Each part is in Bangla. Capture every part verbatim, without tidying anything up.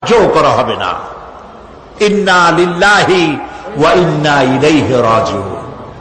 জো করা হবে না। ইন্না লিল্লাহি ওয়া ইন্না ইলাইহি রাজিউন।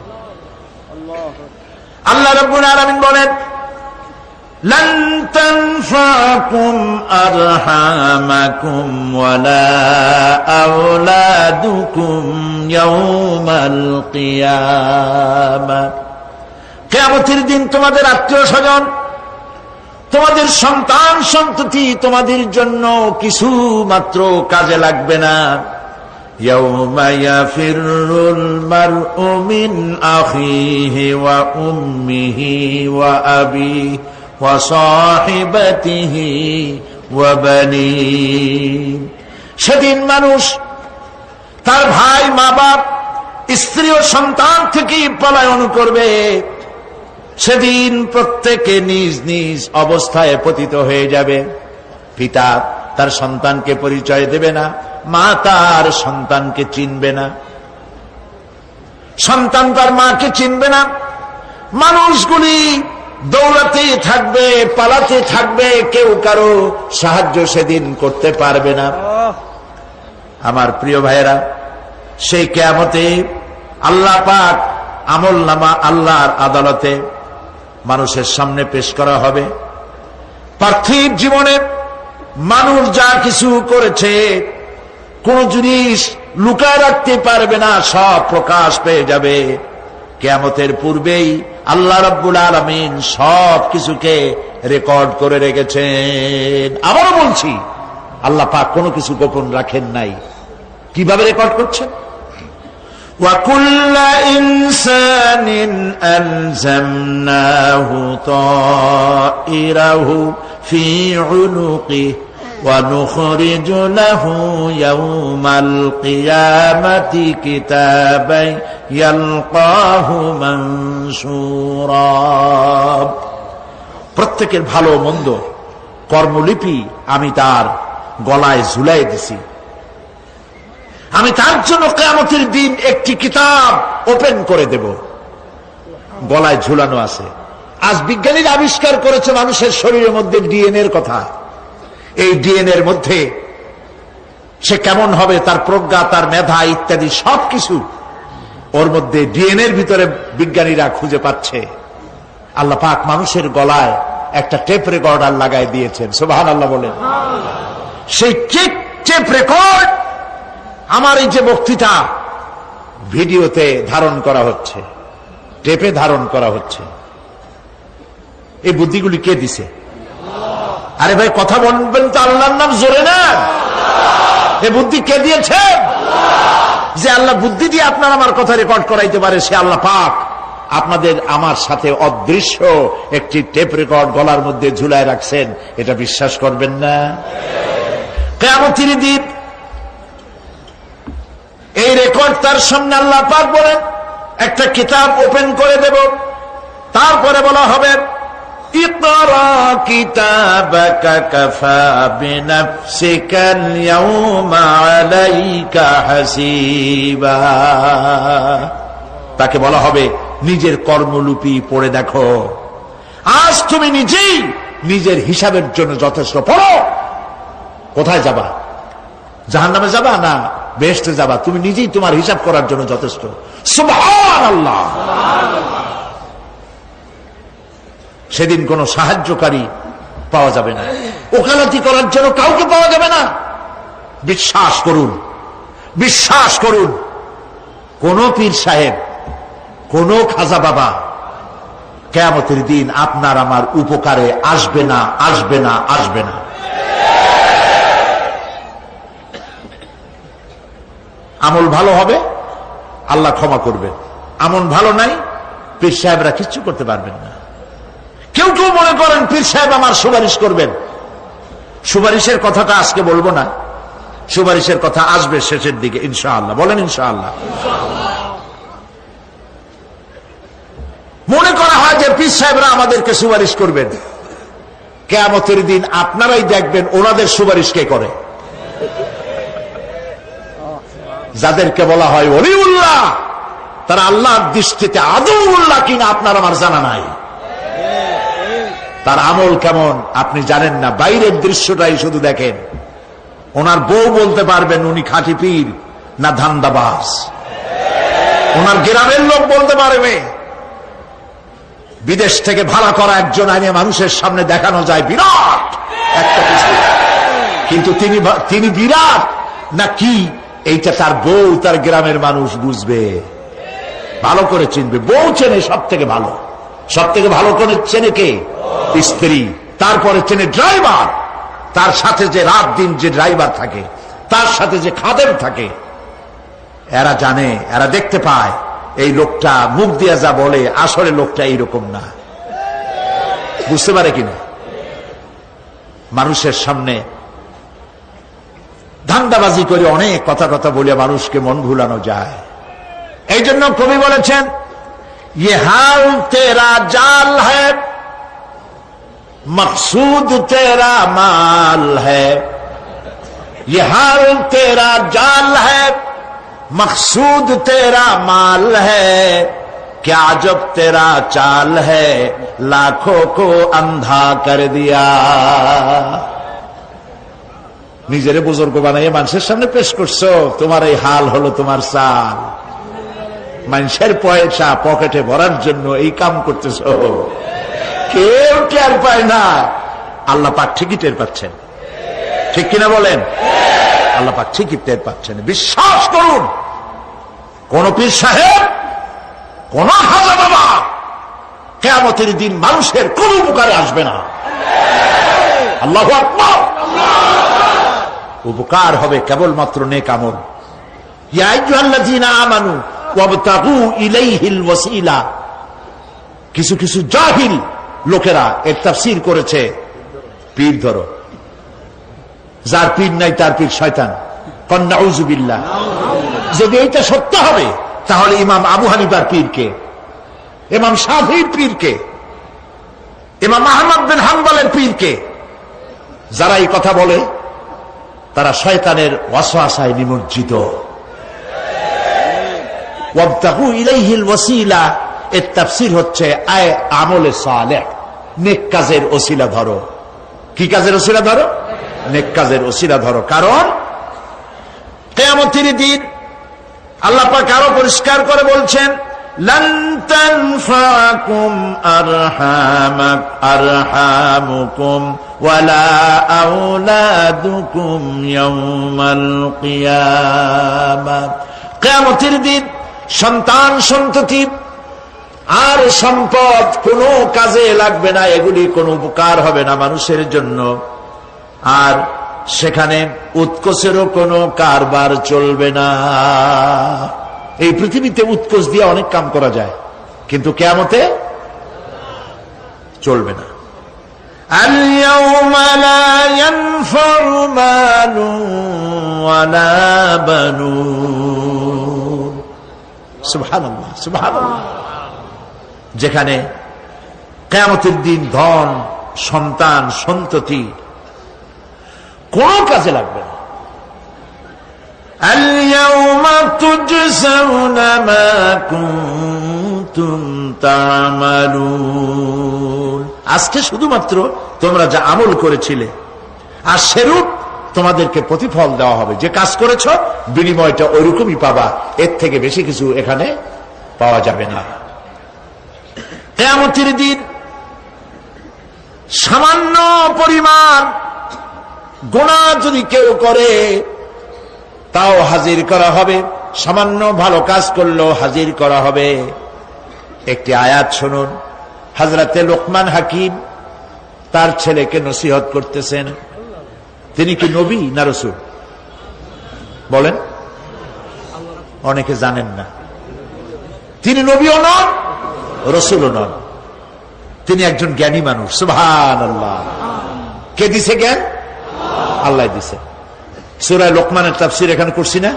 আল্লাহ রাব্বুল আলামিন বলেন, লান তানফাকুম আরহামাকুম ওয়ালা আওলাদুকুম ইয়াউমাল কিয়ামাহ। কিয়ামতের দিন তোমাদের আত্মীয় স্বজন, তোমাদের সন্তান সন্ততি তোমাদের জন্য কিছু মাত্র কাজে লাগবে না। ইয়াউমা ইয়াফিরুল মারউ মিন আখিহি ওয়া উম্মিহি ওয়া আবিহি ওয়া সাহিবাতিহি ওয়া বানিহি। সেদিন মানুষ তার ভাই, মা বাপ, স্ত্রী ও সন্তান থেকে পলায়ন করবে। সেদিন প্রত্যেকে নিজ নিজ অবস্থায় পতিত হয়ে যাবে। পিতা তার সন্তানকে পরিচয় দেবে না, মা তার সন্তানকে চিনবে না, সন্তান তার মাকে চিনবে না। মানুষগুলি দৌড়াতে থাকবে, পালাতে থাকবে, কেউ কারো সাহায্য সেদিন করতে পারবে না। আমার প্রিয় ভাইয়েরা, সেই কিয়ামতে আল্লাহ পাক আমল নামা আল্লাহর আদালতে মানুষের সামনে পেশ করা হবে। পার্থিব জীবনে মানুষ যা কিছু করেছে কোন জিনিস লুকায় রাখতে পারবে না, সব প্রকাশ পেয়ে যাবে। কিয়ামতের পূর্বেই আল্লাহ রাব্বুল আলামিন সব কিছুকে রেকর্ড করে রেখেছেন। আবারও বলছি, আল্লাহ পাক কোনো কিছু গোপন রাখেন নাই। কিভাবে রেকর্ড করছেন? وَكُلَّ إِنسَانٍ أَلْزَمْنَاهُ طَائِرَهُ فِي عُنُقِهِ وَنُخْرِجُ لَهُ يَوْمَ الْقِيَامَةِ كِتَابًا يَلْقَاهُ مَنشُورًا। প্রত্যেকের ভালো মন্দ কর্মলিপি আমি তার গলায় ঝুলাই দিছি। আমি তার জন্য কিয়ামতের দিন একটি কিতাব ওপেন করে দেব, গলায় ঝুলানো আছে। আজ বিজ্ঞানীরা আবিষ্কার করেছে মানুষের শরীরের মধ্যে ডিএনএ এর কথা। এই ডিএনএ এর মধ্যে সে কেমন হবে, তার প্রজ্ঞা, তার মেধা ইত্যাদি সবকিছু ওর মধ্যে ডিএনএ এর ভিতরে বিজ্ঞানীরা খুঁজে পাচ্ছে। আল্লাহ পাক মানুষের গলায় একটা টেপ রেকর্ডার লাগাই দিয়েছেন। সুবহানাল্লাহ বলেন। সেই টেপ রেকর্ড আমার এই যে বক্তৃতা ভিডিওতে ধারণ করা হচ্ছে, টেপে ধারণ করা হচ্ছে। এই বুদ্ধিগুলি কে দিছে? আরে ভাই কথা বলবেন তো আল্লাহর নাম জোরে না। এই বুদ্ধি কে দিয়েছে? যে আল্লাহ বুদ্ধি দিয়ে আপনার আমার কথা রেকর্ড করাইতে পারে, সে আল্লাহ পাক আপনাদের আমার সাথে অদৃশ্য একটি টেপ রেকর্ড গলার মধ্যে ঝুলায় রাখছেন। এটা বিশ্বাস করবেন না? কিয়ামতের দিন এই রেকর্ড তার সামনে আল্লাহ পাক বলেন একটা কিতাব ওপেন করে দেব। তারপরে বলা হবে, ইকরা কিতাবাকা কাফা বিনাফসিকাল ইয়াউমা আলাইকা হাসিবা। তাকে বলা হবে, নিজের কর্মলিপি পড়ে দেখো, আজ তুমি নিজেই নিজের হিসাবের জন্য যথেষ্ট। পড়ো। কোথায় যাবা? জাহান্নামে যাবা না বেহেশতে যাবা? তুমি নিজেই তোমার হিসাব করার জন্য যথেষ্ট। সুবহানাল্লাহ। সেদিন কোন সাহায্যকারী পাওয়া যাবে না, ওকালতি করার জন্য কাউকে পাওয়া যাবে না। বিশ্বাস করুন, বিশ্বাস করুন, কোন পীর সাহেব, কোন খাজা বাবা কিয়ামতের দিন আপনার আমার উপকারে আসবে না, আসবে না, আসবে না। আমল ভালো হবে, আল্লাহ ক্ষমা করবে। আমল ভালো নাই, পীর সাহেবরা কিচ্ছু করতে পারবেন না। কেউ কেউ মনে করেন পীর সাহেব আমার সুপারিশ করবেন। সুপারিশের কথাটা আজকে বলবো না, সুপারিশের কথা আসবে শেষের দিকে ইনশাআল্লাহ। বলেন ইনশাআল্লাহ। মনে করা হয় যে পীর সাহেবরা আমাদেরকে সুপারিশ করবেন। কিয়ামতের দিন আপনারাই দেখবেন ওনাদের সুপারিশ কে করে। যাদেরকে বলা হয় ওলিউল্লাহ, তারা আল্লাহর দৃষ্টিতে আদৌল্লাহ কিনা আপনার আমার জানা নাই। তার আমল কেমন আপনি জানেন না, বাইরের দৃশ্যটাই শুধু দেখেন। ওনার বউ বলতে পারবেন উনি খাঁটি পীর না ধান্দাবাজ। ওনার গ্রামের লোক বলতে পারবে। বিদেশ থেকে ভাড়া করা একজন আইনে মানুষের সামনে দেখানো যায় বিরাট একটা কিছু, কিন্তু তিনি তিনি বিরাট না কি এইটা তার বউ তার গ্রামের মানুষ বুঝবে, ভালো করে চিনবে। বউ চেনে সব থেকে ভালো, সব থেকে ভালো করে চেনে কে? স্ত্রী। তারপরে চেনে ড্রাইভার, তার সাথে যে রাত দিন যে ড্রাইভার থাকে, তার সাথে যে খাদেম থাকে। এরা জানে, এরা দেখতে পায় এই লোকটা মুখ দিয়া যা বলে আসলে লোকটা এইরকম না। বুঝতে পারে কিনা? মানুষের সামনে ধান্দাবাজি করে অনেক কথা কথা বলে মানুষকে মন ভুলানো যায়। এই জন্য কবি বলেছেন, ये हाल तेरा जाल है मकसूद तेरा माल है, ये हाल तेरा जाल है मकसूद तेरा माल है, क्या जब तेरा चाल है लाखों को अंधा कर दिया। নিজেরে বুজুর্গ বানাইয়ে মানুষের সামনে পেশ করছো, তোমার এই হাল হলো তোমার চাল। মানুষের পয়সা পকেটে ভরার জন্য এই কাম করতেছ, কেউ টের পায় না। আল্লাহ পাক ঠিকই টের পাচ্ছেন, ঠিক কিনা বলেন? আল্লাহ পাক ঠিকই টের পাচ্ছেন। বিশ্বাস করুন, কোন পীর সাহেব, কোন খাজা বাবা কিয়ামতের দিন মানুষের কোন উপকারে আসবে না। আল্লাহু আকবার। উপকার হবে কেবলমাত্র নেক আমল। ইয়া আইয়ুহাল্লাযীনা আমানু ওয়াবতাগু ইলাইহিল ওয়াসিলা। কিছু কিছু জাহিল লোকেরা এর তাফসীর করেছে পীর ধরো, যার পীর নাই তার পীর শয়তান। নাউযু বিল্লাহ। যদি এটা সত্য হবে তাহলে ইমাম আবু হানিফার পীরকে, ইমাম শাফিঈর পীরকে, ইমাম আহমদ বিন হাম্বলের পীরকে, যারা এই কথা বলে তারা শয়তানের ওয়াসওয়াসায় নিমজ্জিত। ওয়াবতাগু ইলাইহিল ওয়াসিলা এর তাফসীর হচ্ছে আয় আমলে সালেহ, নেক কাজের ওসিলা ধরো। কি কাজের ওসিলা ধরো? নেক কাজের ওসিলা ধরো। কারণ কিয়ামতের দিন আল্লাহ পাক আরো পরিষ্কার করে বলছেন, লান তানফাকুম আরহামাক আরহামুকুম ওয়ালা আওলাদুকুম ইয়াউমাল কিয়ামাহ। কিয়ামতের দিন সন্তান সন্ততি আর সম্পদ কোনো কাজে লাগবে না, এগুলি কোনো উপকার হবে না মানুষের জন্য। আর সেখানে উৎকোচেরও কোনো কারবার চলবে না। এই পৃথিবীতে উৎকোচ দিয়ে অনেক কাম করা যায়, কিন্তু কিয়ামতে চলবে না। আল-ইয়াওমা লা ইয়ানফাউ মালুন ওয়ালা বানুন। সুবহানাল্লাহ, সুবহানাল্লাহ। যেখানে কিয়ামতের দিন ধন, সন্তান, সন্ততি কোন কাজে লাগবে না। আল-ইয়াওমা তুজজাউনা মা কুনতুম তা'মালুন। আজকে শুধুমাত্র তোমরা যা আমল করেছিলে আর সেরূপ তোমাদেরকে প্রতিফল দেওয়া হবে। যে কাজ করেছ বিনিময়টা ওইরকমই পাবা, এর থেকে বেশি কিছু এখানে পাওয়া যাবে না। কিয়ামতের দিন সামান্য পরিমাণ গুনাহ যদি কেউ করে তাও হাজির করা হবে, সামান্য ভালো কাজ করলেও হাজির করা হবে। একটি আয়াত শুনুন, হযরতে লোকমান হাকিম তার ছেলেকে নসিহত করতেছেন। তিনি কি নবী না রাসূল? বলেন, অনেকে জানেন না। তিনি নবীও নন, রাসূলও নন। তিনি একজন জ্ঞানী মানুষ। সুবহানাল্লাহ। কে দিছে জ্ঞান? আল্লাহ দিছে। সূরা লোকমানের তাফসীর এখানে করছি না?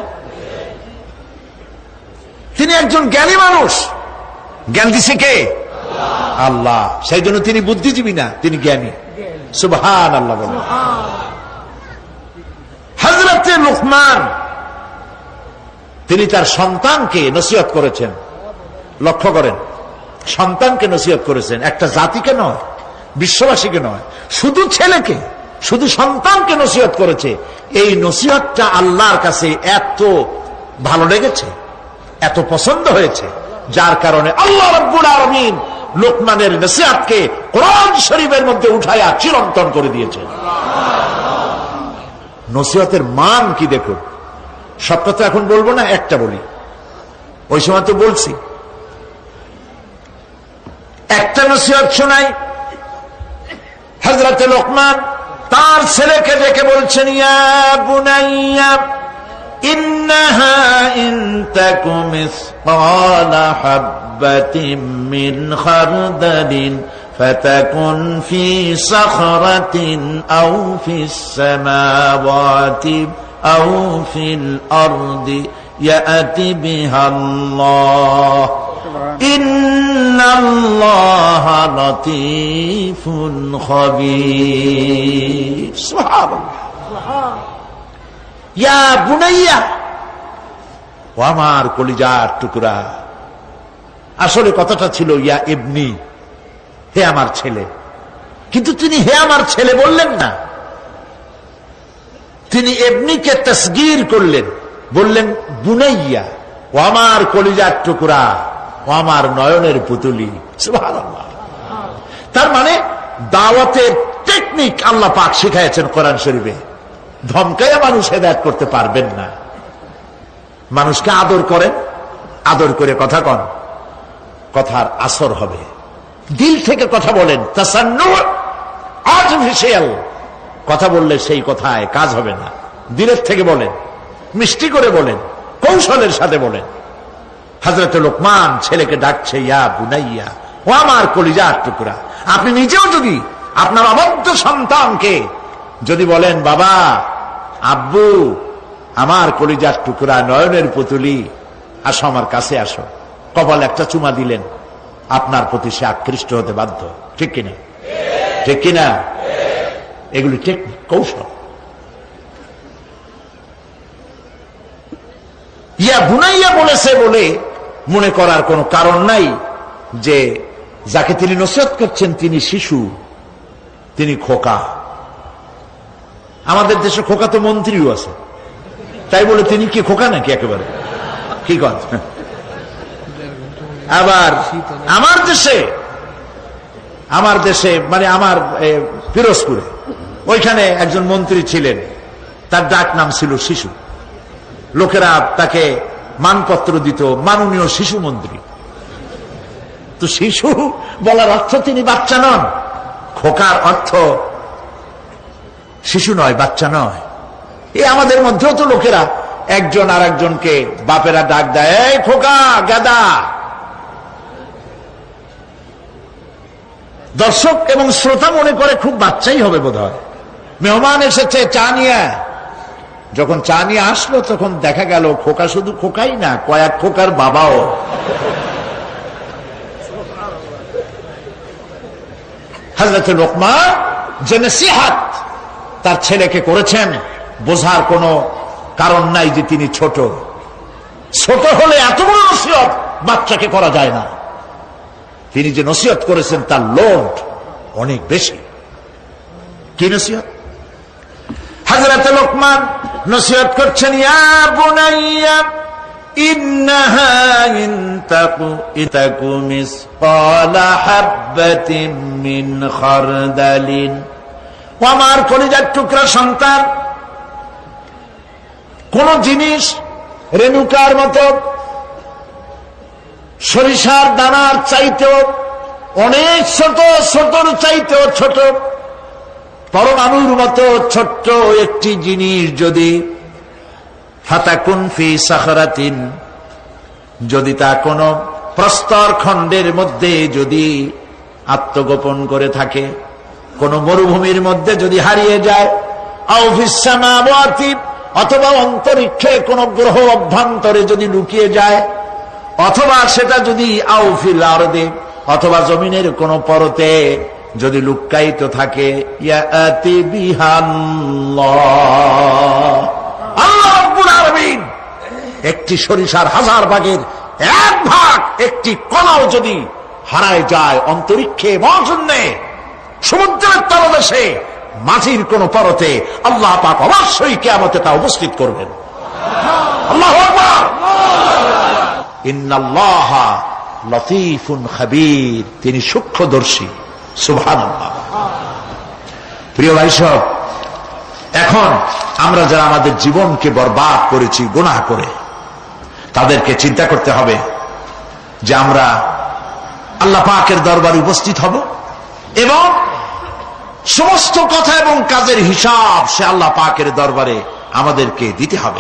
তিনি একজন জ্ঞানী মানুষ। জ্ঞান দিছে কে? আল্লাহ। সেই জন্য তিনি বুদ্ধিজীবী না, তিনি জ্ঞানী। সুবহানাল্লাহ বলেন। হযরতে লোকমান তিনি তার সন্তানকে নসিহত করেছেন। লক্ষ্য করেন, সন্তানকে নসিহত করেছেন, একটা জাতিকে নয়, বিশ্ববাসীকে নয়, শুধু ছেলেকে। শুধু সন্তানকে নসিহত করেছে। এই নসিহতটা আল্লাহর কাছে এত ভালো লেগেছে, এত পছন্দ হয়েছে, যার কারণে আল্লাহ রাব্বুল আলামিন লোকমানের নসিহতকে কোরআন শরীফের মধ্যে উঠায়া চিরন্তন করে দিয়েছে। নসিহতের মান কি দেখুন। সবটা তো এখন বলবো না, একটা বলি, ওই সময় তো বলছি। একটা নসিহত শোনাই। হযরত লোকমান তার ছেলেকে ডেকে বলছেন, ইয়া বুনাইয়া ইন্নাহা ইন তাকু মিসকালা হাববাতিন মিন খারদালিন ফাতাকুন ফি সাখরাতিন আও ফিস সামাওয়াতি আও ফিল আরদি ইয়াতি বিহাল্লাহ ইন্নাল্লাহা লাতীফুন খাবীর। সুবহানাল্লাহ। ইয়া বুনাইয়া, ও আমার কলিজার টুকরা। আসলে কথাটা ছিল ইয়া ইবনি, হে আমার ছেলে। কিন্তু তিনি হে আমার ছেলে বললেন না, তিনি ইবনিকে তাসগীর করলেন, বললেন বুনাইয়া, ও আমার কলিজার টুকরা, ও আমার নয়নের পুতুলি। সুবহানাল্লাহ। তার মানে দাওয়াতের টেকনিক আল্লাহ পাক শিখাইছেন কোরআন শরীফে। ধমকাইয়া মানুষ হেদায়েত করতে পারবেন না। মানুষকে আদর করেন, আদর করে কথা কন, কথার আসর হবে। দিল থেকে কথা বলেন, তাসান্নু আর্টিফিশিয়াল কথা বললে সেই কথায় কাজ হবে না। দিলের থেকে বলেন, মিষ্টি করে বলেন, কৌশলের সাথে বলেন। হযরত লোকমান ছেলেকে ডাকছে, ইয়া বুনাইয়া, ও আমার কলিজার টুকরা। আপনি নিজেও যদি আপনার অবদ্ধ সন্তানকে যদি বলেন, বাবা, আব্বু, আমার কলিজার টুকরা, নয়নের পুতুলি, আসো আমার কাছে আসো, কপালে একটা চুমা দিলেন, আপনার প্রতি সে আকৃষ্ট হতে বাধ্য। ঠিক কিনা? ঠিক কিনা? এগুলি টেকনিক, কৌশল। ইয়া বুনাইয়া বলেছে বলে মনে করার কোনো কারণ নাই যে যাকে তিনি নসিহত করছেন তিনি শিশু, তিনি খোকা। আমাদের দেশে খোকা তো মন্ত্রীও আছে, তাই বলে তিনি কি খোকা নাকি? একেবারে কি কথা। আবার আমার দেশে আমার দেশে মানে আমার পিরোজপুরে ওইখানে একজন মন্ত্রী ছিলেন, তার ডাক নাম ছিল শিশু। লোকেরা তাকে মানপত্র দিত মাননীয় শিশু মন্ত্রী। তো শিশু বলার অর্থ তিনি বাচ্চা নন, খোকার অর্থ শিশু নয়, বাচ্চা নয়। এই আমাদের মধ্যেও তো লোকেরা একজন আর একজনকে বাপেরা ডাক দেয়, এই খোকা, গাদা। দর্শক এবং শ্রোতা মনে করে খুব বাচ্চাই হবে বোধ হয়। মেহমান এসেছে চা নিয়ে, যখন চা নিয়ে আসলো তখন দেখা গেল খোকা শুধু খোকাই না, কয়েক খোকার বাবাও। হযরত লোকমান যে নসিহত তার ছেলেকে করেছেন, বোঝার কোনো কারণ নাই যে তিনি ছোট। ছোট হলে এত বড় নসিহত বাচ্চাকে করা যায় না। তিনি যে নসিহত করেছেন তার লোড অনেক বেশি। কি নসিহত? হযরত লোকমান নসিহত করছেন, ইয়া বুনাইয়া ইন্নাহা ইন তাকু ইতাকু মিসকালা হাববাতিন মিন খারদালিন। ও আমার কলিজার টুকরা সন্তান, কোন জিনিস রেণুকার মতো, সরিষার দানার চাইতেও অনেক ছোট, ছোটর চাইতেও ছোট, পরমাণুর মতো ছোট্ট একটি জিনিস যদি ফাতাকুন ফি সাখরাতিন, যদি তা কোন প্রস্তর খণ্ডের মধ্যে যদি আত্মগোপন করে থাকে, কোন মরুভূমির মধ্যে যদি হারিয়ে যায়, আও ফিস সামাওয়াতি, অথবা অন্তরিক্ষে কোন গ্রহ অভ্যন্তরে যদি লুকিয়ে যায়, অথবা সেটা যদি আও ফিল আরদি, অথবা জমিনের কোন পরতে যদি লুক্কায়িত থাকে, ইয়াতি বিহাল্লাহ, আল্লাহ রাব্বুল আলামিন একটি সরিষার হাজার ভাগের এক ভাগ, একটি কণাও যদি হারায় যায় অন্তরিক্ষে, মহাশূন্যে, সমুদ্রের তলদেশে, মাটির কোন পরতে আল্লাহ পাক অবশ্যই কিয়ামতে তা উপস্থিত করবেন। আল্লাহু আকবার। ইন্নাল্লাহা লতীফুন খাবীর, তিনি সূক্ষ্মদর্শী। সুবহানাল্লাহ। প্রিয় ভাই সব, এখন আমরা যারা আমাদের জীবনকে বরবাদ করেছি গুনাহ করে, তাদেরকে চিন্তা করতে হবে যে আমরা আল্লাহ পাকের দরবারে উপস্থিত হব এবং সমস্ত কথা এবং কাজের হিসাব সে আল্লাহ পাকের দরবারে আমাদেরকে দিতে হবে।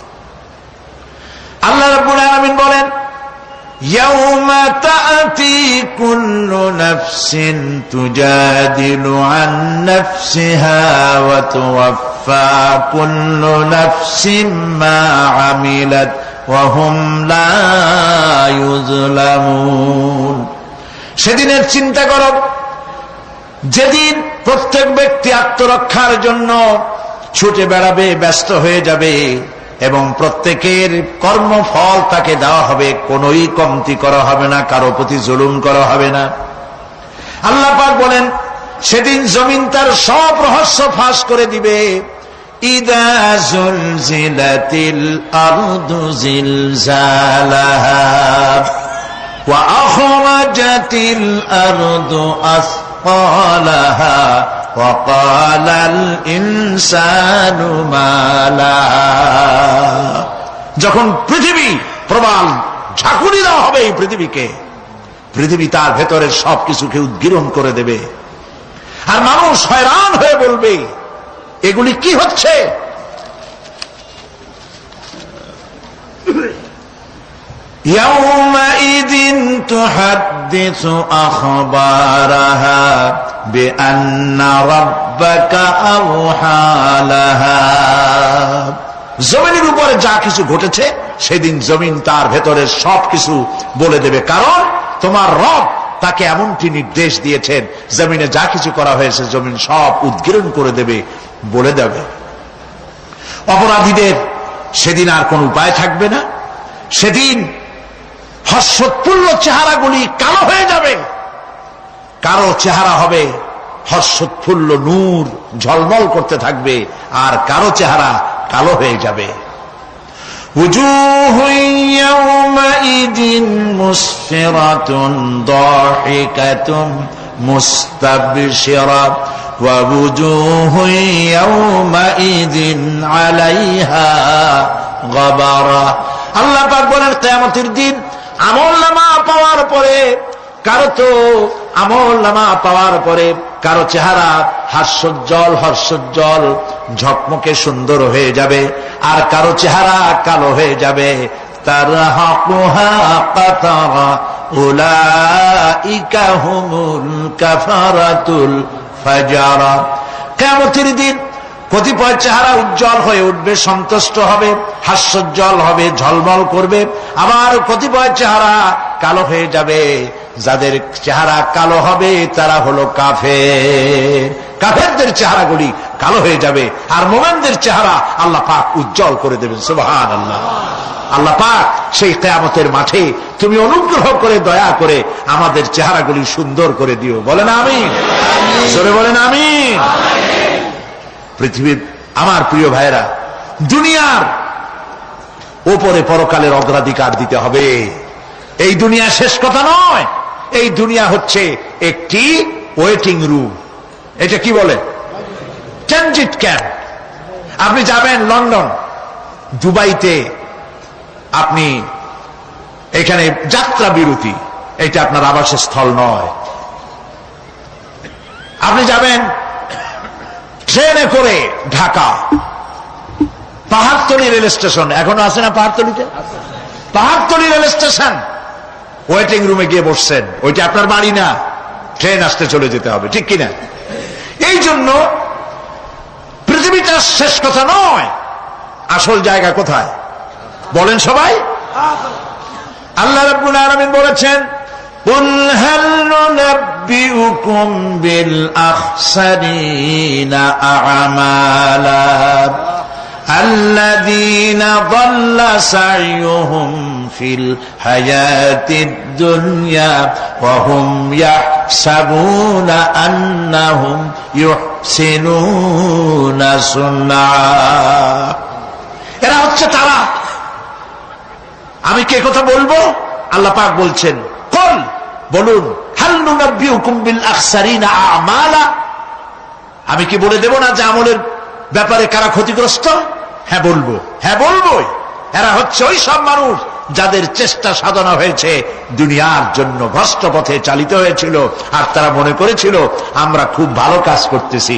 আল্লাহ রাব্বুল আলামিন বলেন, ইয়াউমা তা'তি কুল্লু নাফসিন তুজাদিলু আন নাফসিহা ওয়া তুওয়াফফা কুল্লু নাফসিন মা আমিলাত ওয়া হুম লা ইউযলামুন। সেদিনের চিন্তা করো যেদিন প্রত্যেক ব্যক্তি আত্মরক্ষার জন্য ছুটে বেড়াবে, ব্যস্ত হয়ে যাবে এবং প্রত্যেকের কর্মফল তাকে দেওয়া হবে, কোনই কমতি করা হবে না, কারো প্রতি জুলুম করা হবে না। আল্লাহ পাক বলেন সেদিন জমিন তার সব রহস্য ফাঁস করে দিবে। ইদা জুলজিলাতিল আরদু জিলজালাহা ওয়া আখরাজাতিল আরদু আসফালাহা ওয়া ক্বালাল ইনসানু মা লাহা। যখন পৃথিবী প্রবল ঝাঁকুনি দেওয়া হবে এই পৃথিবীকে, পৃথিবী তার ভেতরের সবকিছুকে উদ্গীরণ করে দেবে আর মানুষ হয়রান হয়ে বলবে এগুলি কি হচ্ছে? ইয়াউমাইযিন তুহাদ্দিসু আখবারাহা বিআন্না রাব্বাকা আওহা লাহা। জমিনের উপরে যা কিছু ঘটেছে সেদিন জমিন তার ভেতরের সবকিছু বলে দেবে, কারণ তোমার রব তাকে এমনটি নির্দেশ দিয়েছেন জমিনে যা কিছু করা হয়েছে জমিন সব উদ্গীরণ করে দেবে, বলে দেবে। অপরাধীদের সেদিন আর কোন উপায় থাকবে না। সেদিন হর্ষোৎফুল্ল চেহারাগুলি কালো হয়ে যাবে, কারো চেহারা হবে হর্ষোৎফুল্ল নূর ঝলমল করতে থাকবে, আর কারো চেহারা কালো হয়ে যাবে। وجوه يومئذ مسفرة ضاحكة مستبشرة ووجوه يومئذ عليها غبرة। আল্লাহ পাক বলেন কিয়ামতের দিন আমলনামা পাওয়ার পরে কারো তো আমলনামা পাওয়ার পরে কারো চেহারা হাস্যোজ্জ্বল হর্ষোজ্জ্বল ঝকমকে সুন্দর হয়ে যাবে, আর কারো চেহারা কালো হয়ে যাবে। তারহাকুহা কাতারা উলাইকা হুমুল কাফারাতুল ফাজারা। কিয়ামতের দিন কতিপয় চেহারা উজ্জ্বল হয়ে উঠবে, সন্তুষ্ট হবে, হাস্যোজ্জ্বল হবে, ঝলমল করবে, আবার কতিপয় চেহারা কালো হয়ে যাবে। যাদের চেহারা কালো হবে তারা হলো কাফের, কাফেরদের চেহারাগুলি কালো হয়ে যাবে, আর মুমিনদের চেহারা আল্লাহ পাক উজ্জ্বল করে দেবেন। সুবহানাল্লাহ। আল্লাহ পাক সেই কিয়ামতের মাঠে তুমি অনুগ্রহ করে দয়া করে আমাদের চেহারাগুলি সুন্দর করে দিও। বলেন আমিন, জোরে বলেন আমিন। পৃথিবীর আমার প্রিয় ভাইরা, দুনিয়ার উপরে পরকালের অগ্রাধিকার দিতে হবে। এই দুনিয়া শেষ কথা নয়, এই দুনিয়া হচ্ছে একটি ওয়েটিং রুম। এটা কি বলে? Transit camp. আপনি যাবেন লন্ডন, দুবাইতে, আপনি এখানে যাত্রা বিরতি, এটা আপনার আবাসের স্থল নয়। আপনি যাবেন ট্রেনে করে ঢাকা, পাহাড়তলী রেল স্টেশন, এখনো আছে না পাহাড়তলীতে? পাহাড়তলী রেল স্টেশন, ওয়েটিং রুমে গিয়ে বসছেন, ওইটা আপনার বাড়ি না, ট্রেন আসতে চলে যেতে হবে, ঠিক কিনা? এই জন্য পৃথিবীটা শেষ কথা নয়, আসল জায়গা কোথায় বলেন সবাই? আল্লাহ রাব্বুল আলামিন বলেছেন, কুল হাল নুনাব্বিউকুম বিল আখসারিনা আ'মালা আল্লাযীনা দাল্লা সা'য়ুহুম ফিল হায়াতিদ দুনিয়া ওয়া হুম ইয়াহসাবুনা আন্নাহুম ইউহসিনুনা সুন্না। এরা হচ্ছে তারা। আমি কে কথা বলবো? আল্লাহ পাক বলছেন, কুল, বলুন, হাল নুনাব্বিউকুম বিল আখসারিনা আমালা, আমি কি বলে দেব না যে আমলের ব্যাপারে কারা ক্ষতিগ্রস্ত? হ্যাঁ বলবো, হ্যাঁ বলবোই। এরা হচ্ছে ওই সব মানুষ যাদের চেষ্টা সাধনা হয়েছে দুনিয়ার জন্য, ভ্রষ্ট পথে চালিত হয়েছিল, আর তারা মনে করেছিল আমরা খুব ভালো কাজ করতেছি।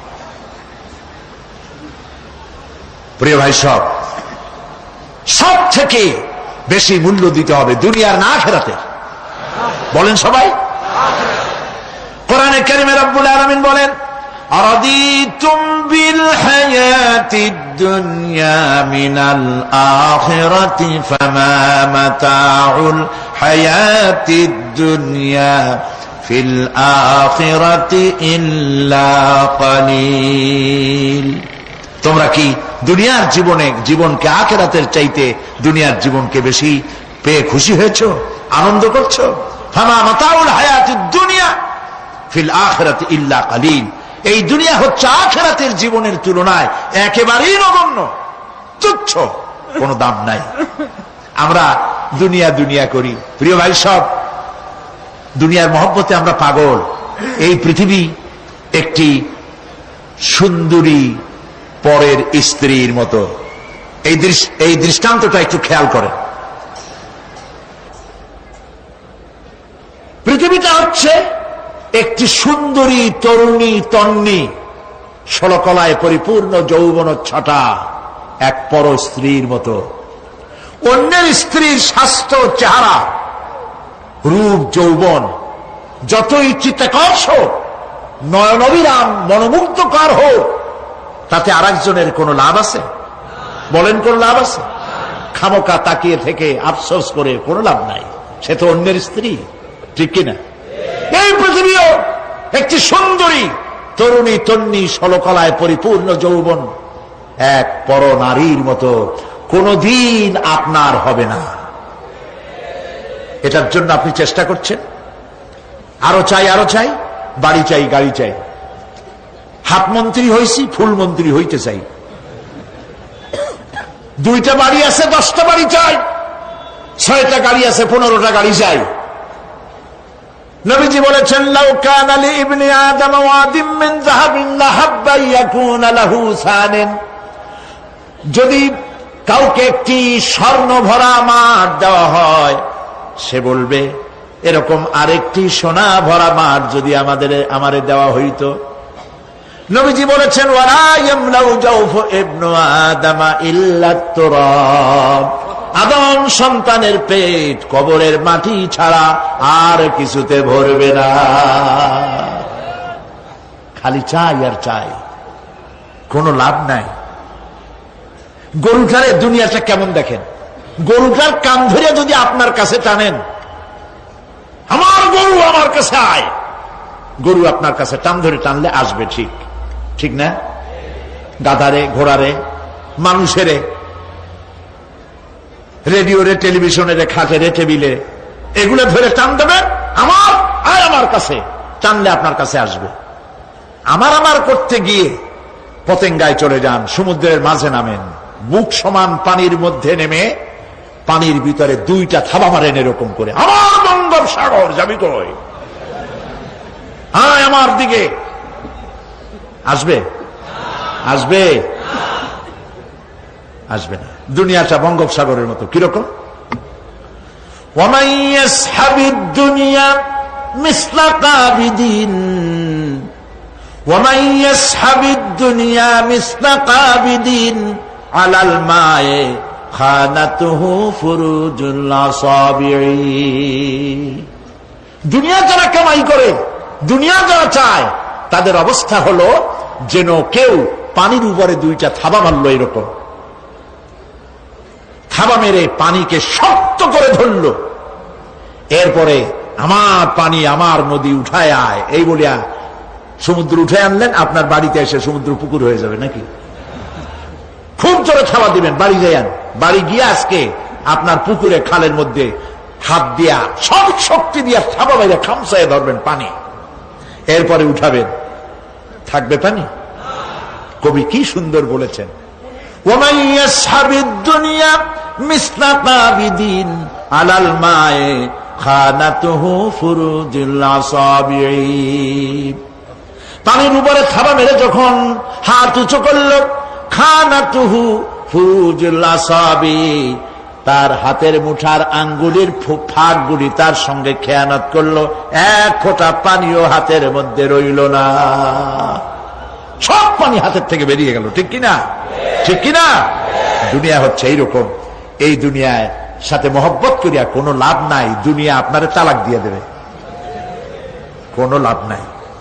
প্রিয় ভাই, সব সব থেকে বেশি মূল্য দিতে হবে দুনিয়ার না আখিরাতের। বলেন সবাই। কোরআনে কারিমে রব্বুল আলামিন বলেন, আরাদিতুম বিল হায়াতিদ দুনিয়া মিনাল আখিরাতি ফামা মাতাউল হায়াতিদ দুনিয়া ফিল আখিরাতি ইল্লা কালিল। তোমরা কি দুনিয়ার জীবনে জীবনকে আখিরাতের চাইতে দুনিয়ার জীবনকে বেশি পেয়ে খুশি হয়েছো, আনন্দ করছো? ফামা মাতাউল হায়াতিদ দুনিয়া ফিল আখিরাতি ইল্লা কালিল। এই দুনিয়া হচ্ছে আখিরাতের জীবনের তুলনায় একেবারেই নগণ্য, তুচ্ছ, কোনো দাম নাই। আমরা দুনিয়া দুনিয়া করি। প্রিয় ভাই, সব দুনিয়ার মহব্বতে আমরা পাগল। এই পৃথিবী একটি সুন্দরী পরের স্ত্রীর মতো। এই এই দৃষ্টান্তটা একটু খেয়াল করেন। পৃথিবীটা হচ্ছে একটি সুন্দরী তরুণী তন্নি, ষোলকলায় পরিপূর্ণ যৌবন ছটা এক পর স্ত্রীর মতো। অন্যের স্ত্রীর স্বাস্থ্য, চেহারা, রূপ, যৌবন যতই চিত্তাকর্ষ হোক, নয়ন অবিরাম মনোমুগ্ধকর হোক, তাতে আরেকজনের কোনো লাভ আছে? বলেন, কোন লাভ আছে? খামোকা তাকিয়ে থেকে আফসোস করে কোনো লাভ নাই, সে তো অন্যের স্ত্রী, ঠিক কিনা? এই পৃথিবীও একটি সুন্দরী তরুণী তন্নি, ষোলকলায় পরিপূর্ণ যৌবন এক পর নারীর মতো কোনদিন আপনার হবে না। এটার জন্য আপনি চেষ্টা করছেন, আরো চাই, আরো চাই, বাড়ি চাই, গাড়ি চাই, হাত মন্ত্রী হয়েছি, ফুল মন্ত্রী হইতে চাই, দুইটা বাড়ি আছে, দশটা বাড়ি চাই, ছয়টা গাড়ি আছে, পনেরোটা গাড়ি চাই। নবীজি বলেছেন, লাউ কানা লি ইবনি আদম ওয়াদিম মিন যাহাবিন লাহাব্বা ইয়াকুনা লাহু সানান, যদি কাউকে একটি স্বর্ণ ভরা মাঠ দেওয়া হয়, সে বলবে এরকম আরেকটি সোনা ভরা মাঠ যদি আমাদের আমারে দেওয়া হইতো। নবীজি বলেছেন, ওয়ালা ইয়ামলাউ জাওফু ইবনু আদম ইল্লা তুরাব, আদম সন্তানের পেট কবরের মাটি ছাড়া আর কিছুতে ভরবে না। খালি চাই আর চাই, কোনো লাভ নাই। গরুটারে দুনিয়াটা কেমন দেখেন, গরুটার কান ধরে যদি আপনার কাছে টানেন, আমার গরু আমার কাছে আয়, গরু আপনার কাছে টান ধরে টানলে আসবে, ঠিক ঠিক না? গাধারে, ঘোড়ারে, মানুষেরে, রেডিওরে, টেলিভিশনের, খাটেরে, টেবিলে, এগুলো ধরে টান দেবে, আমার আর আমার কাছে, টানলে আপনার কাছে আসবে। আমার আমার করতে গিয়ে পতেঙ্গায় চলে যান, সমুদ্রের মাঝে নামেন, বুক সমান পানির মধ্যে নেমে পানির ভিতরে দুইটা থাবা মারেন এরকম করে, আমার বঙ্গোপসাগর যাবি কই, আয় আমার দিকে, আসবে? আসবে? আসবে না। দুনিয়াটা বঙ্গোপসাগরের মতো। কিরকম? ওয়ামান ইয়াসহাবিদ দুনিয়া মিসলা কাবিদিন, ওয়ামান ইয়াসহাবিদ দুনিয়া মিসলা কাবিদিন আলাল মায়ে খানাতুহু ফুরুজুল আসাবিঈ। দুনিয়া যারা কামাই করে, দুনিয়া যারা চায়, তাদের অবস্থা হলো যেন কেউ পানির উপরে দুইটা থাবা মারল, এরকম থাবা মেরে পানিকে শক্ত করে ধরল, এরপরে আমার পানি, আমার নদী উঠায় আয়, এই বলিয়া সমুদ্র উঠে আনলেন, আপনার বাড়িতে এসে সমুদ্র পুকুর হয়ে যাবে নাকি? খুব জোরে থাবা দিবেন, বাড়ি যাইয়ান, বাড়ি গিয়ে আজকে আপনার পুকুরে খালের মধ্যে হাত দিয়া সব শক্তি দিয়া সাবা বাইরে খামসায় ধরবেন পানি, এরপরে উঠাবেন, থাকবে পানি? কবি কি সুন্দর বলেছেন, ওয়ামান ইয়াসহাবিদ দুনিয়া মিসলা তাবিদিন আলাল মায়ে খানাতুহু ফুরুজুল আসাবিঈ। পানির উপরে থাবা মেরে যখন হাত উঁচু করল, খানাতুহু ফুরুজুল আসাবিঈ, তার হাতের মুঠার আঙ্গুলের ফাঁকগুলি তার সঙ্গে খেয়ানত করলো, এক ফোঁটা পানিও হাতের মধ্যে রইল না, সব পানি হাতের থেকে বেরিয়ে গেল। ঠিক কিনা? ঠিক কিনা? দুনিয়া হচ্ছে এইরকম। এই দুনিয়ায় সাথে মহব্বত করিয়া কোনো লাভ নাই। দুনিয়া আপনারে তালাক দিয়ে দেবে, কোনো লাভ নাই।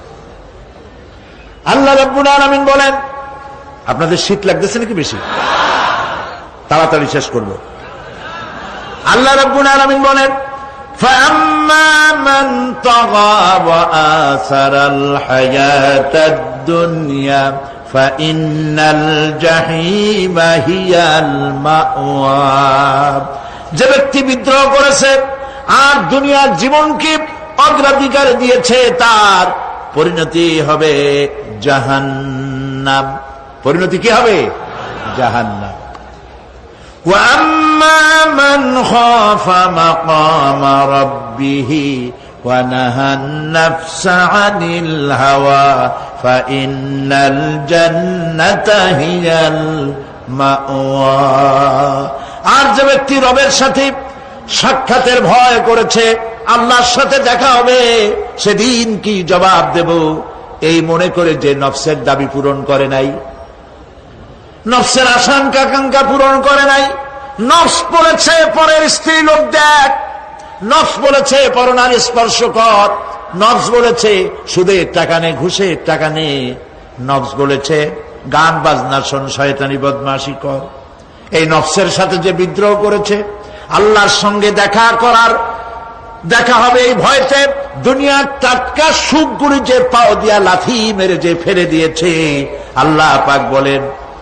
আল্লাহ রাব্বুল আলামিন বলেন, আপনাদের শীত লাগতেছে নাকি বেশি? তাড়াতাড়ি শেষ করব। আল্লাহ রাব্বুল আলামিন বলেন, فَأَمَّا مَنْ طَغَى وَآثَرَ الْحَيَاةَ الدُّنْيَا فَإِنَّ الْجَحِيمَ هِيَ الْمَأْوَى। যে ব্যক্তি বিদ্রোহ করেছে আর দুনিয়ার জীবনকে অগ্রাধিকার দিয়েছে, তার পরিণতি হবে জাহান্নাম। পরিণতি কি হবে? জাহান্নাম। وَأَمَّا مَنْ خَافَ مَقَامَ رَبِّهِ وَنَهَى النَّفْسَ عَنِ الْهَوَى فَإِنَّ الْجَنَّةَ هِيَ الْمَأْوَى। আর যে ব্যক্তি রবের সাথে সাক্ষাতের ভয় করেছে, আল্লাহর সাথে দেখা হবে, সেদিন কি জবাব দেব এই মনে করে যে নফসের দাবি পূরণ করে নাই, নফসের আশঙ্কা আকাঙ্ক্ষা পূরণ করে নাই, নফস বলেছে পরের স্ত্রী লোক দেখ, নফস বলেছে পরনারী স্পর্শ কর, নফস বলেছে সুদের টাকা নে, ঘুষের টাকা নে, নফস বলেছে গান বাজনা শোন, শয়তানি বদমাশি কর। এই নফসের সাথে যে বিদ্রোহ করেছে, আল্লাহর সঙ্গে দেখা করার দেখা হবে এই ভয়তে দুনিয়ার টাটকা সুখগুলি যে পাও দিয়া লাথি মেরে যে ফেলে দিয়েছে, আল্লাহ পাক বলেন,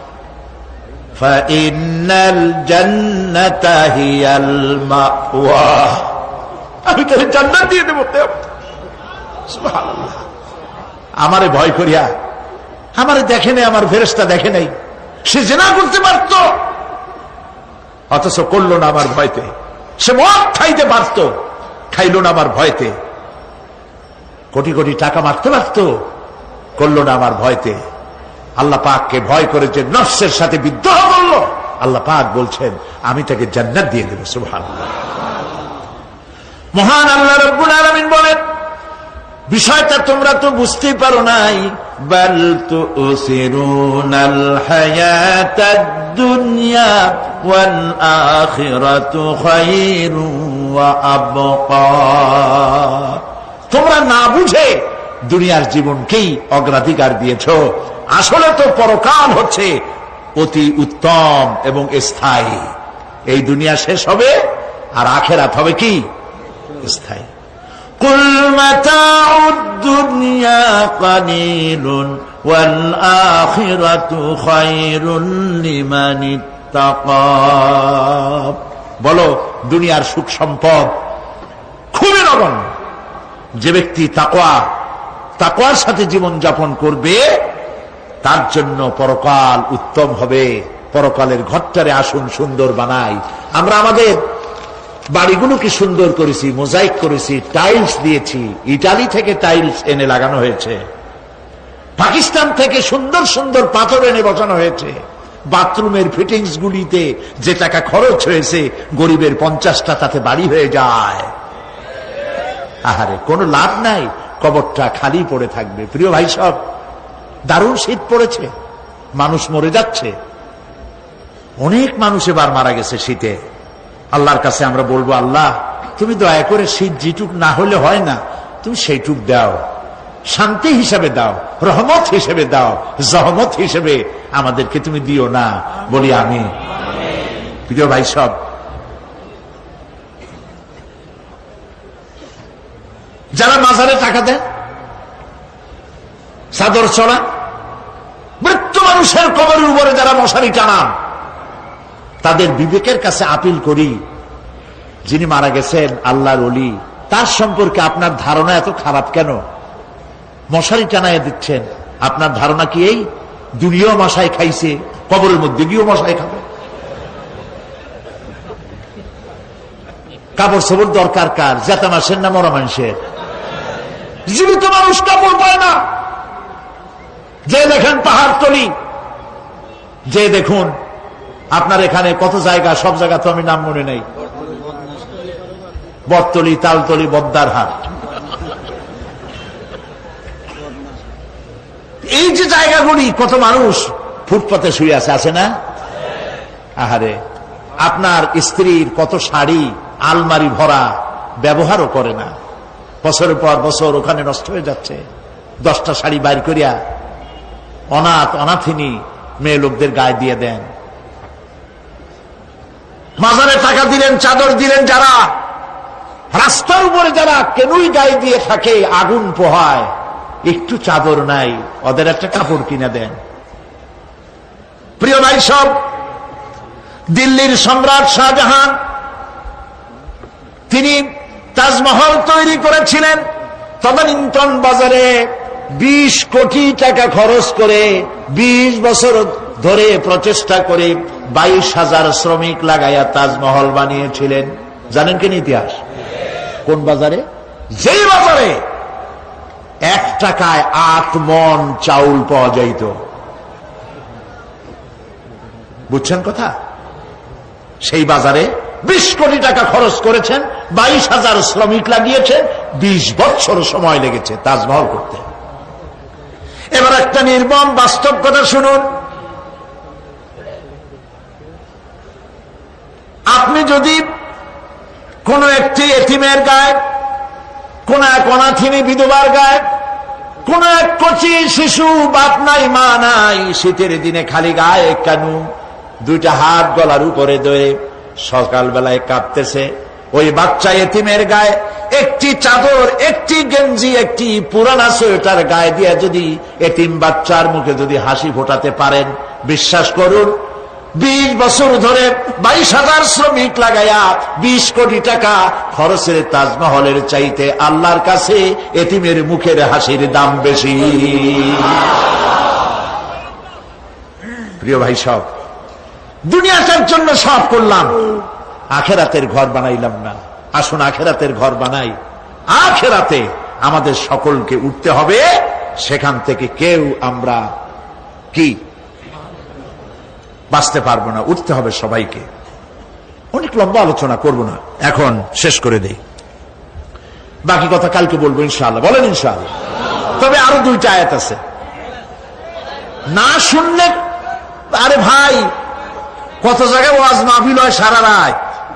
فَإِنَّ الْجَنَّةَ هِيَ الْمَأْوَى। আমি তাহলে জান্নাত দিয়ে দেব। সুবহানাল্লাহ। আমারে ভয় করিয়া, আমারে দেখে নাই, আমার ফেরেশতা দেখে নাই, সে জিনা করতে পারত, অথচ করলো না আমার ভয়তে। সে মদ খাইতে পারত, খাইল না আমার ভয়তে। কোটি কোটি টাকা মারতে পারত, করলো না আমার ভয়তে। আল্লাহ পাককে ভয় করে যে নফসের সাথে বিদ্রোহ করলো, আল্লাহ পাক বলছেন আমি তাকে জান্নাত দিয়ে দেব। সুবহানাল্লাহ। মহান আল্লাহ রাব্বুল আলামিন বলেন, বিষয়টা তোমরা তো বুঝতেই পারো নাই, বাল তুসিরুনাল হায়াতাদ দুনিয়া ওয়াল আখিরাতু খায়রুন ওয়া আবকা। তোমরা না বুঝে দুনিয়ার জীবনকেই অগ্রাধিকার দিয়েছো। আসলে তো পরকাল হচ্ছে অতি উত্তম এবং স্থায়ী। এই দুনিয়া শেষ হবে আর আখিরাত হবে কি? স্থায়ী। কুল মাতাউদ দুনিয়া কালিলুন ওয়াল আখিরাতু খায়রুন লিমান ইত্তাকা। বলো, দুনিয়ার সুখ সম্পদ খুবই নগণ্য। যে ব্যক্তি তাকওয়া তাকওয়ার সাথে জীবন যাপন করবে, তার জন্য পরকাল উত্তম হবে। পরকালের ঘরটারে আসুন সুন্দর বানাই। আমরা আমাদের বাড়িগুলোকে সুন্দর করেছি, মোজাইক করেছি, টাইলস দিয়েছি। ইটালি থেকে টাইলস এনে লাগানো হয়েছে, পাকিস্তান থেকে সুন্দর সুন্দর পাথর এনে বসানো হয়েছে। বাথরুমের ফিটিংস গুলিতে যে টাকা খরচ হয়েছে, গরিবের পঞ্চাশটা তাতে বাড়ি হয়ে যায়। আহারে, কোনো লাভ নাই, কবরটা খালি পড়ে থাকবে। প্রিয় ভাই সব, দারুণ শীত পড়েছে, মানুষ মরে যাচ্ছে। অনেক মানুষ এবার মারা গেছে শীতে। আল্লাহর কাছে আমরা বলবো, আল্লাহ তুমি দয়া করে শীত যেটুক না হলে হয় না, তুমি সেইটুক দাও, শান্তি হিসেবে দাও, রহমত হিসেবে দাও, জহমত হিসেবে আমাদেরকে তুমি দিও না। বলি আমিন। প্রিয় ভাই সব, যারা মাজারে টাকা দেন, চাদর চড়া, মৃত্যু মানুষের কবরের উপরে যারা মশারি টানান, তাদের বিবেকের কাছে আপিল করি, যিনি মারা গেছেন আল্লাহর ওলি, তার সম্পর্কে আপনার ধারণা এত খারাপ কেন? মশারি টানায় দিচ্ছেন, আপনার ধারণা কি এই দুনিয়াও মশাই খাইছে, কবরের মধ্যে গিয়েও মশাই খাবে? কাপড় সবর দরকার কার? জেতা মাসের না মরা মানুষের? জীবিত মানুষ কাপড় পায় না। যে দেখেন পাহাড়তলি, যে দেখুন আপনার এখানে কত জায়গা, সব জায়গা তো আমি নাম মনে নেই, বটতলি, তালতলি, বদ্দার হাট, এই যে জায়গাগুলি, কত মানুষ ফুটপাতে শুয়ে আছে, আছে না? আহারে, আপনার স্ত্রীর কত শাড়ি আলমারি ভরা, ব্যবহারও করে না, বছরের পর বছর ওখানে নষ্ট হয়ে যাচ্ছে। দশটা শাড়ি বাইর করিয়া অনাথ অনাথিনী মেয়ে লোকদের গায়ে দিয়ে দেন। মাজারে টাকা দিলেন, চাদর দিলেন, যারা রাস্তার উপরে যারা কেনই গায়ে দিয়ে থাকে, আগুন পোহায়, একটু চাদর নাই, ওদের একটা কাপড় কিনে দেন। প্রিয় ভাই সব, দিল্লির সম্রাট শাহজাহান তিনি তাজমহল তৈরি করেছিলেন। তদানীন্তন বাজারে বিশ কোটি টাকা খরচ করে বিশ বছর ধরে প্রচেষ্টা করে বাইশ হাজার শ্রমিক লাগাইয়া তাজমহল বানিয়েছিলেন। জানেন কেন ইতিহাস? কোন বাজারে? যেই বাজারে এক টাকায় আট মন চাউল পাওয়া যাইত। বুঝছেন কথা? সেই বাজারে বিশ কোটি টাকা খরচ করেছেন, বাইশ হাজার শ্রমিক লাগিয়েছেন, বিশ বছর সময় লেগেছে তাজমহল করতে। এবার একটা নির্মম বাস্তব কথা শুনুন। আপনি যদি কোন একটি এতিমের গায়ে, কোন এক অনাথিনী বিধবার গায়ে, কোন এক কচি শিশু, বাপ নাই মা নাই, শীতের দিনে খালি গায়ে কানু, দুইটা হাত গলার উপরে ধরে সকালবেলায় কাঁপতেছে, ওই বাচ্চা এতিমের গায়ে একটি চাদর, একটি গেঞ্জি, একটি পুরানা সোয়েটার গায়ে দিয়ে যদি এতিম বাচ্চার মুখে যদি হাসি ফোটাতে পারেন, বিশ্বাস করুন বিশ বছর ধরে বাইশ হাজার শ্রমিক লাগাইয়া বিশ কোটি টাকা খরচের তাজমহলের চাইতে আল্লাহর কাছে এতিমের মুখের হাসির দাম বেশি। প্রিয় ভাই সব, দুনিয়াটার জন্য সব করলাম, আখেরাতের ঘর বানাইলাম না। আসুন আখেরাতের ঘর বানাই। আখেরাতে আমাদের সকলকে উঠতে হবে, সেখান থেকে কেউ আমরা কি বাঁচতে পারবো না, উঠতে হবে সবাইকে। অনেক লম্বা আলোচনা করব না, এখন শেষ করে দেই, বাকি কথা কালকে বলবো ইনশাআল্লাহ। বলেন ইনশাআল্লাহ। তবে আরো দুইটা আয়াত আছে, না শুনলে, আরে ভাই কত জায়গায় ওয়াজ মাহফিল হয় সারা রাত,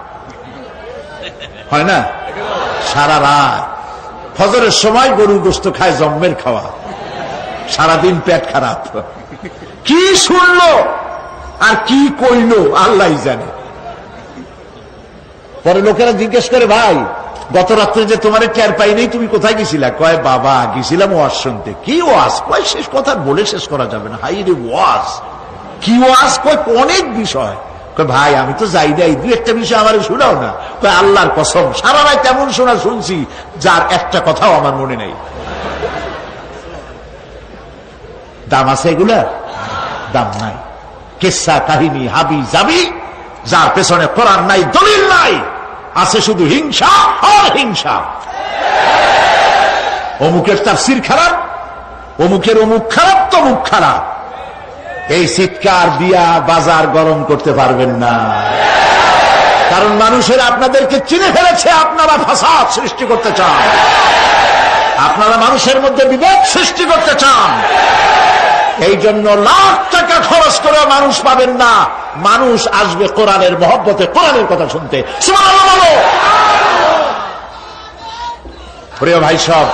হয় না? সারা রাত ফজরের সময় গরুর গোশত খায়, জম্মের খাওয়া, সারাদিন পেট খারাপ। কি শুনলো আর কি কইলো আল্লাহ জানে। পরে লোকেরা জিজ্ঞেস করে, ভাই গত রাত্রে যে তোমার টের পাই নেই, তুমি কোথায় গেছিলা? কয় বাবা গেছিলাম ওয়াজ শুনতে। কি ওয়াজ? কয় শেষ কথা বলে শেষ করা যাবে না। হাই রে ওয়াজ, কি ওয়াজ? কয় অনেক বিষয়। কয় ভাই আমি তো যাই নাই, দু একটা বিষয় আমার শোনাও না। কয় আল্লাহর কসম সারা রাত তেমন শোনা শুনছি যার একটা কথাও আমার মনে নেই। দাম আছে এগুলা? দাম নাই। কিসসা কাহিনী হাবি যাবি, যার পেছনে কোরআন নাই, দলিল নাই, আছে শুধু হিংসা আর হিংসা। অমুকের তাফসীর খারাপ, অমুকের অমুক খারাপ, তমুক খারাপ। এই চিৎকার দিয়া বাজার গরম করতে পারবেন না, কারণ মানুষের আপনাদেরকে চিনে ফেলেছে। আপনারা ফাসাদ সৃষ্টি করতে চান, আপনারা মানুষের মধ্যে বিভেদ সৃষ্টি করতে চান। এই জন্য লাখ টাকা খরচ করে মানুষ পাবেন না, মানুষ আসবে কোরআনের মহব্বতে, কোরআনের কথা শুনতে। সুবহানাল্লাহ বলো। প্রিয় ভাই সব,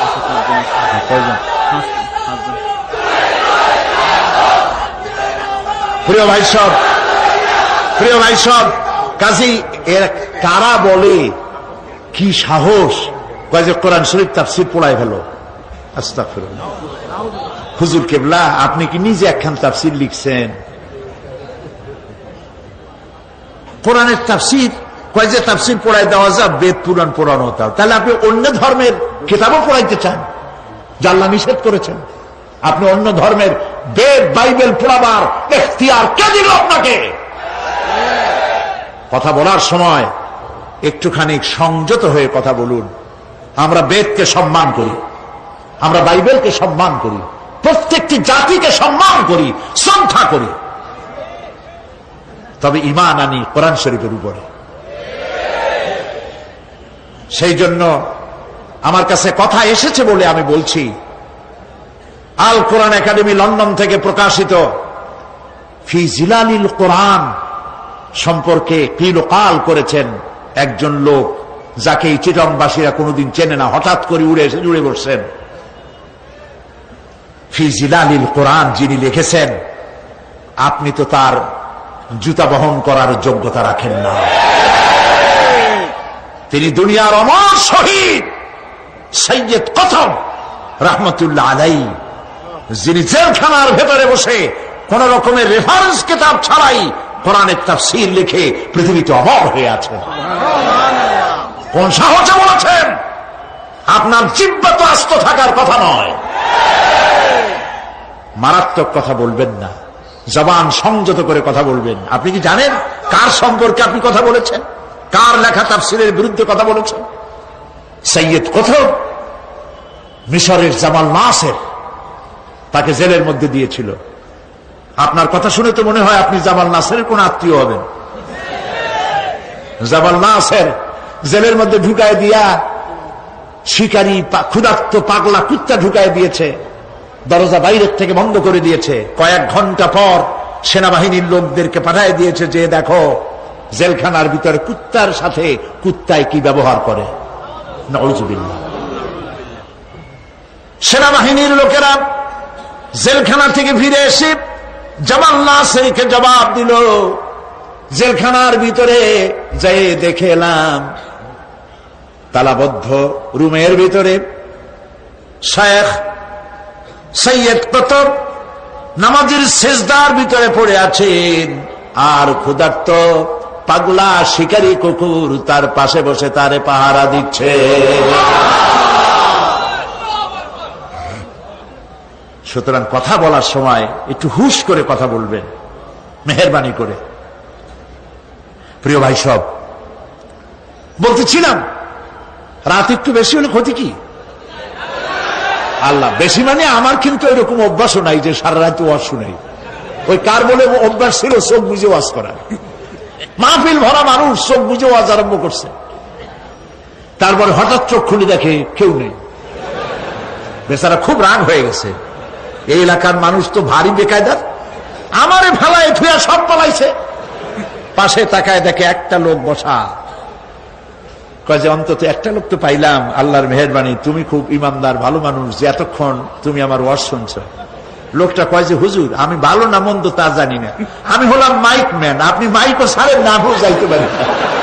প্রিয় ভাই সব, প্রিয় ভাই সব, কাজী এর কারা বলে কি সাহস, কয় যে কোরআন শরীফ তাফসীর পড়ায় ফেলো। আস্তাগফিরুল্লাহ। হুজুর কেবলা আপনি কি নিজে একখান তাফসীর লিখছেন? কোরআনের তাফসীর কয় যে তাফসীর পড়াই দেওয়া যায়, বেদ পুরাণ পড়ানো হতো। তাহলে আপনি অন্য ধর্মের কিতাবও পড়াইতে চান, আল্লাহ নিষেধ করেছেন। আপনি অন্য ধর্মের বেদ বাইবেল পড়াবার এখতিয়ার কে দিল আপনাকে? কথা বলার সময় একটুখানি সংযত হয়ে কথা বলুন। আমরা বেদকে সম্মান করি, আমরা বাইবেলকে সম্মান করি, প্রত্যেকটি জাতিকে সম্মান করি, শ্রদ্ধা করি, তবে ঈমান আনি কোরআন শরীফের উপরে। সেই জন্য আমার কাছে কথা এসেছে বলে আমি বলছি, আল কোরআন একাডেমি লন্ডন থেকে প্রকাশিত ফি জিলালিল কোরআন সম্পর্কে কিলকাল করেছেন একজন লোক, যাকে এই চিটংবাসীরা কোনোদিন চেনে না, হঠাৎ করে উড়ে এসে জুড়ে বসছেন। ফি জিলালিল কোরআন যিনি লিখেছেন, আপনি তো তার জুতা বহন করার যোগ্যতা রাখেন না। তিনি দুনিয়ার অমর শহীদ সৈয়দ কতব রহমতুল্লাহ আলাইহি, যিনি জেলখানার ভেতরে বসে কোন রকমের রেফারেন্স কিতাব ছাড়াই কোরআনের তাফসীর লিখে পৃথিবীতে অমর হয়ে আছেন। কোন সাহসে বলেছেন? আপনার জিহ্বা তো আস্ত থাকার কথা নয়। মারাত্মক কথা বলবেন না, জবান সংযত করে কথা বলবেন। আপনি কি জানেন কার সম্পর্কে আপনি কথা বলেছেন? কার লেখা তাফসীরের বিরুদ্ধে কথা বলেছেন? সৈয়দ কতব, মিশরের জামাল নাসের তাকে জেলের মধ্যে দিয়েছিল। আপনার কথা শুনে তো মনে হয় আপনি জামাল নাসেরের কোন আত্মীয় হবেন। জামাল নাসের জেলের মধ্যে ঢুকায় দিয়া শিকারী ক্ষুধার্ত পাগলা কুত্তা ঢুকায় দিয়েছে, দরজা বাইরের থেকে বন্ধ করে দিয়েছে। কয়েক ঘন্টা পর সেনাবাহিনীর লোকদেরকে পাঠিয়ে দিয়েছে যে দেখো জেলখানার ভিতরে কুত্তার সাথে কুত্তায় কি ব্যবহার করে। নাউযুবিল্লাহ। সেনাবাহিনীর লোকেরা জেলখানা থেকে ফিরে এসে জামাল নাসেরকে জবাব দিল, জেলখানার ভিতরে যাই দেখে এলাম তালাবদ্ধ রুমের ভিতরে শেখ সৈয়দ কতব নামাজের সেজদার ভিতরে পড়ে আছেন, আর ক্ষুধার্ত পাগলা শিকারী কুকুর তার পাশে বসে তারে পাহারা দিচ্ছে। সুতরাং কথা বলার সময় একটু হুশ করে কথা বলবেন, মেহেরবানি করে। প্রিয় ভাই সব, বলতেছিলাম রাত একটু বেশি হলে ক্ষতি কি? আল্লাহ বেশি মানে আমার কিন্তু এরকম অভ্যাসও নাই যে সারা রাত ওয়াজ শুনাই। ওই কার বলে অভ্যাস ছিল চোখ বুঝে ওয়াজ করা। মাহফিল ভরা মানুষ চোখ বুঝে ওয়াজ আরম্ভ করছে, তারপরে হঠাৎ চোখ খুলে দেখে কেউ নেই। বেচারা খুব রাগ হয়ে গেছে। এই এলাকার মানুষ তো ভারী বেকায়দার, আমারে ফেলায় থুয়া সব পালাইছে। পাশে তাকায় দেখে একটা লোক বসা। কয় যে অন্তত একটা লোক তো পাইলাম, আল্লাহর মেহেরবানি, তুমি খুব ইমানদার ভালো মানুষ যে এতক্ষণ তুমি আমার ওয়াজ শুনছ। লোকটা কয় যে হুজুর আমি ভালো না মন্দ তা জানি না, আমি হলাম মাইক ম্যান, আপনি মাইকও ছাড়েন না, আমিও যাইতে পারি না,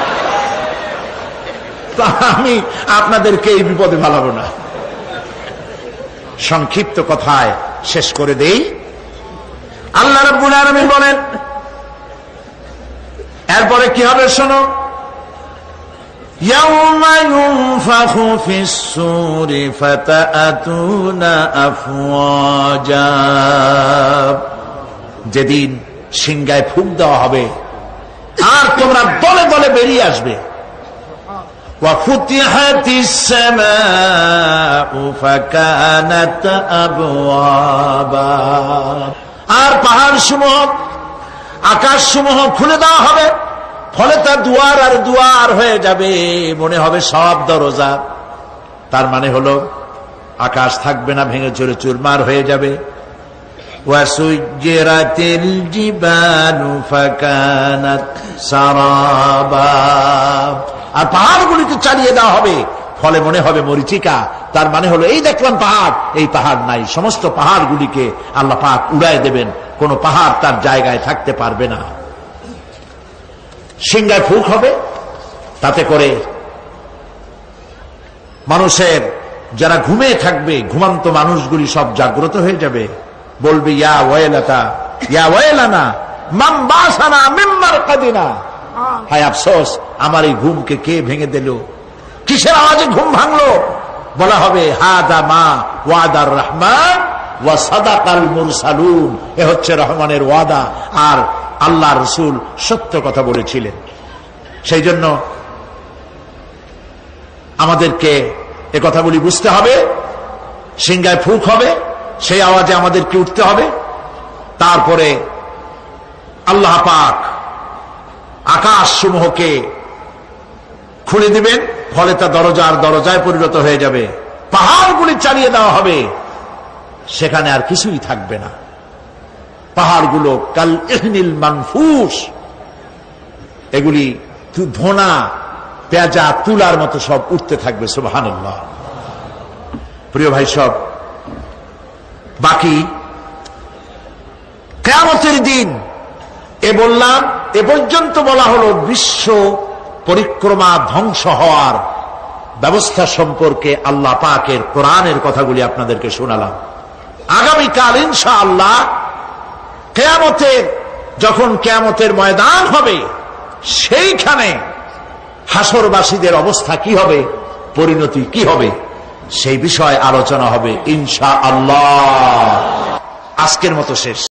তো আমি আপনাদেরকে এই বিপদে ফেলাবো না। সংক্ষিপ্ত কথায় শেষ করে দেই। আল্লাহ রাব্বুল আলামিন বলেন এরপরে কি হবে শোনো, ইয়াউমা ইউনফাখু ফিস-সূরি ফাতাআতুনা আফওয়াজা, যেদিন সিংহায় ফুঁক দেওয়া হবে আর তোমরা দলে দলে বেরিয়ে আসবে। ওয়া ফুতিহাতিস সামাউ ফাকানাত আবওয়াবা, আর পাহাড় সমূহ আকাশ সমূহ খুলে দেওয়া হবে, ফলে তা দুয়ার আর দুয়ার হয়ে যাবে, মনে হবে সব দরজা। তার মানে হলো আকাশ থাকবে না, ভেঙে চুরে চুরমার হয়ে যাবে। ওয়াসুজ্জিরাতিল জিবালু ফাকানাত সারাবা, আর পাহাড়গুলিকে চালিয়ে দেওয়া হবে, ফলে মনে হবে মরিচিকা। তার মানে হলো এই দেখলাম পাহাড়, এই পাহাড় নাই, সমস্ত পাহাড়গুলিকে আল্লাহ পাক উড়ায় দেবেন, কোন পাহাড় তার জায়গায় থাকতে পারবে না। সিংহায় ফুঁক হবে, তাতে করে মানুষের যারা ঘুমিয়ে থাকবে ঘুমান্ত মানুষগুলি সব জাগ্রত হয়ে যাবে, বলবে ইয়া ওয়াইলাতা ইয়া ওয়াইলানা মান বাসানা মিন মারকাদিনা, হায় আফসোস, আমার এই ঘুমকে কে ভেঙে দিল? কিসের আওয়াজে ঘুম ভাঙলো? বলা হবে হাদা মা ওয়াদার রহমান ওয়া সাদাকাল মুরসালুন, এ হচ্ছে রহমানের ওয়াদা, আর আল্লাহ রসুল সত্য কথা বলেছিলেন। সেই জন্য আমাদেরকে এ কথাগুলি বুঝতে হবে। সিংহায় ফুক হবে, সেই আওয়াজে আমাদেরকে উঠতে হবে। তারপরে আল্লাহ পাক আকাশ সমূহকে খুলে দিবেন, ফলে তা দরজার দরজায় পরিণত হয়ে যাবে। পাহাড়গুলি চালিয়ে দেওয়া হবে, সেখানে আর কিছুই থাকবে না। পাহাড়গুলো কাল ইহনিল মানফুস, এগুলি ধোনা পেঁজা তুলার মতো সব উঠতে থাকবে। সুবহানাল্লাহ। প্রিয় ভাই সব, বাকি কিয়ামতের দিন এ বললাম, এ পর্যন্ত বলা হলো বিশ্ব পরিক্রমা ধ্বংস হওয়ার ব্যবস্থা সম্পর্কে আল্লাহ পাকের কোরআনের কথাগুলি আপনাদেরকে শোনালাম। আগামীকাল ইনশাআল্লাহ কিয়ামতের, যখন কিয়ামতের ময়দান হবে, সেইখানে হাসরবাসীদের অবস্থা কি হবে, পরিণতি কি হবে, সেই বিষয়ে আলোচনা হবে ইনশাআল্লাহ। আজকের মতো শেষ।